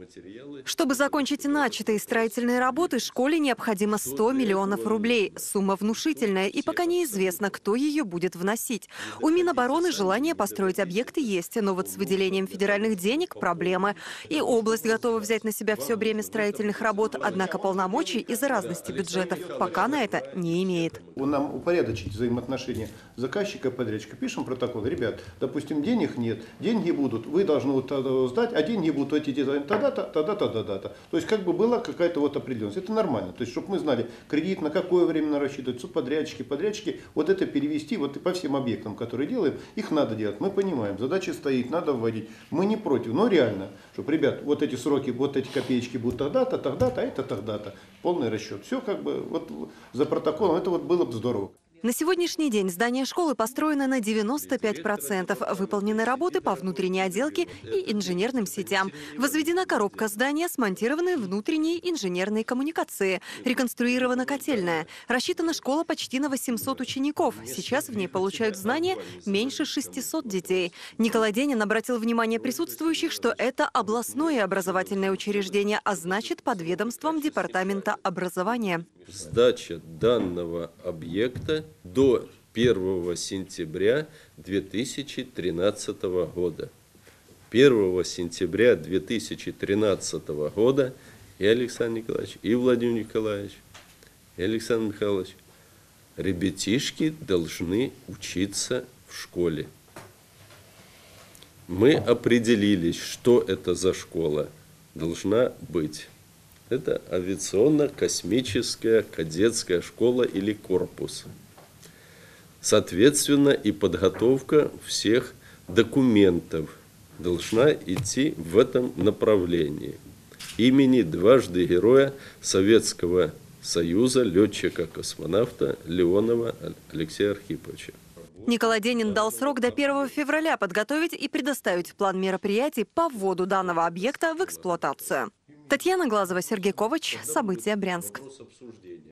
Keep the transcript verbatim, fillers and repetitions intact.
Чтобы закончить начатые строительные работы, школе необходимо сто миллионов рублей. Сумма внушительная, и пока неизвестно, кто ее будет вносить. У Минобороны желание построить объекты есть, но вот с выделением федеральных денег проблемы. И область готова взять на себя все бремя строительных работ, однако полномочий из-за разности бюджетов пока на это не имеет. Нам упорядочить взаимоотношения заказчика и подрядчика. Пишем протокол. Ребят, допустим, денег нет, деньги будут, вы должны вот сдать, а деньги будут эти тогда-то, тогда-то, тогда-то. То есть как бы была какая-то вот определенность. Это нормально. То есть чтобы мы знали, кредит на какое время рассчитывать, субподрядчики, подрядчики, вот это перевести вот и по всем объектам, которые делаем, их надо делать. Мы понимаем, задача стоит, надо вводить. Мы не против, но реально, чтобы, ребят, вот эти сроки, вот эти копеечки будут тогда-то, тогда-то, а это тогда-то. Полный расчет. Все как бы вот за протоколом, это вот было бы здорово. На сегодняшний день здание школы построено на девяносто пять процентов. Выполнены работы по внутренней отделке и инженерным сетям. Возведена коробка здания, смонтированы внутренние инженерные коммуникации. Реконструирована котельная. Рассчитана школа почти на восемьсот учеников. Сейчас в ней получают знания меньше шестисот детей. Николай Денин обратил внимание присутствующих, что это областное образовательное учреждение, а значит под ведомством Департамента образования. Сдача данного объекта до первого сентября две тысячи тринадцатого года. первого сентября две тысячи тринадцатого года и Александр Николаевич, и Владимир Николаевич, и Александр Михайлович, ребятишки должны учиться в школе. Мы определились, что это за школа должна быть. Это авиационно-космическая кадетская школа или корпус. Соответственно, и подготовка всех документов должна идти в этом направлении. Имени дважды Героя Советского Союза, летчика-космонавта Леонова Алексея Архиповича. Николай Денин дал срок до первого февраля подготовить и предоставить план мероприятий по вводу данного объекта в эксплуатацию. Татьяна Глазова, Сергей Ковач. События. Брянск.